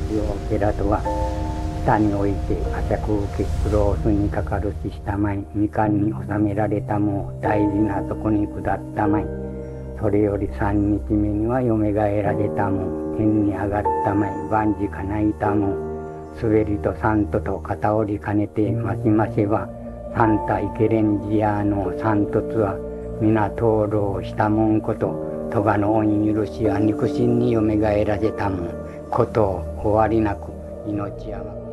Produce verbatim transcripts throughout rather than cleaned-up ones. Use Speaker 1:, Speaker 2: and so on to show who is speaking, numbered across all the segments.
Speaker 1: お寺とは、下において呵責を受け、クロースにかかるししたまい、みかんに収められたも大事なとこに下ったまい、それより三日目にはよめがえられたも天に上がったまい、万事かないたも滑りとサントと片折り兼ねてましませば、サンタイケレンジアーの三突は皆灯籠したもんこと、戸賀の恩許しや肉親によめがえらせたもんことを終わりなく命あまく。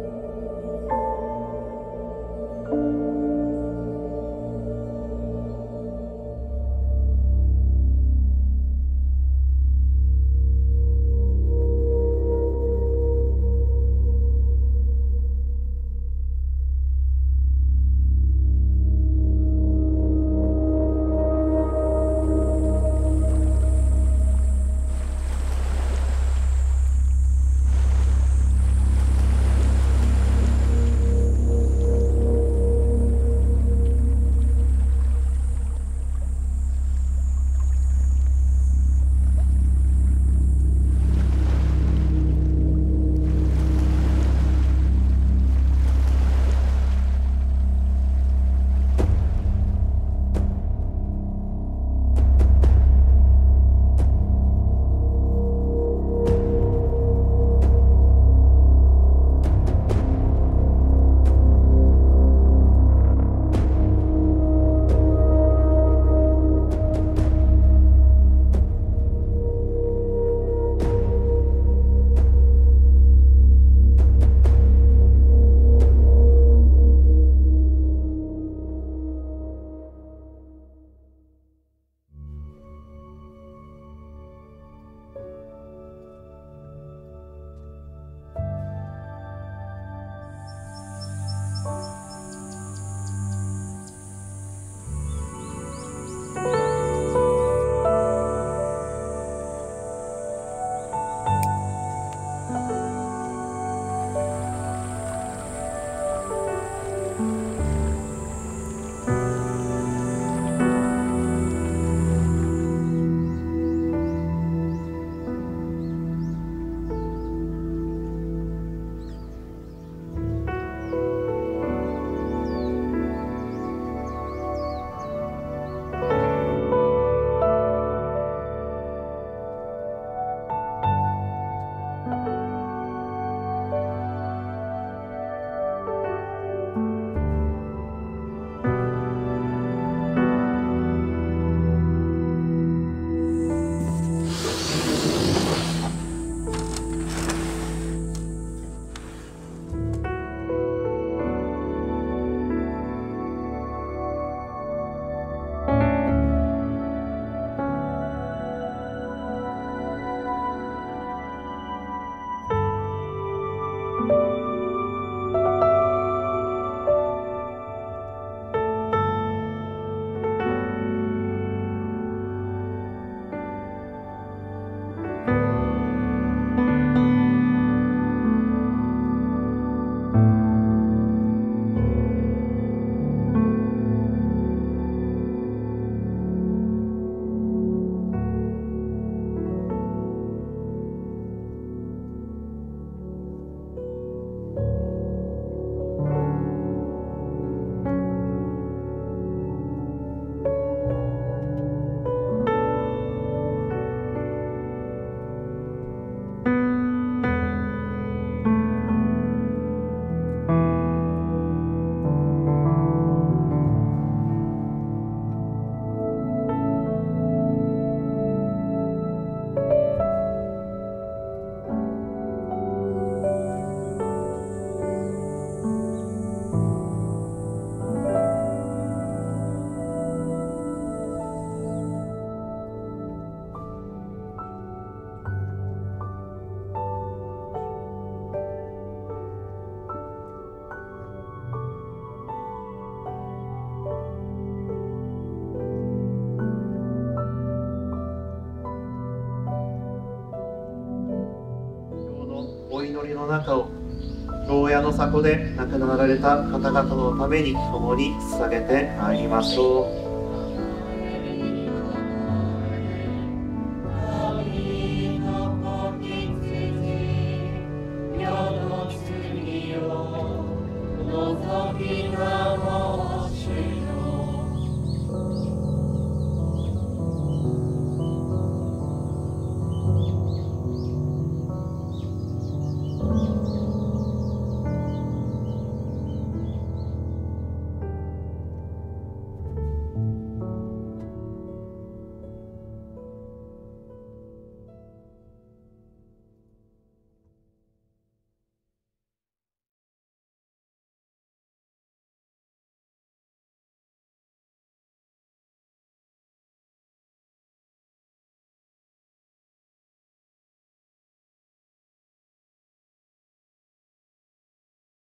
Speaker 2: お祈りの中を牢屋の底で亡くなられた方々のために共に捧げてまいりましょう。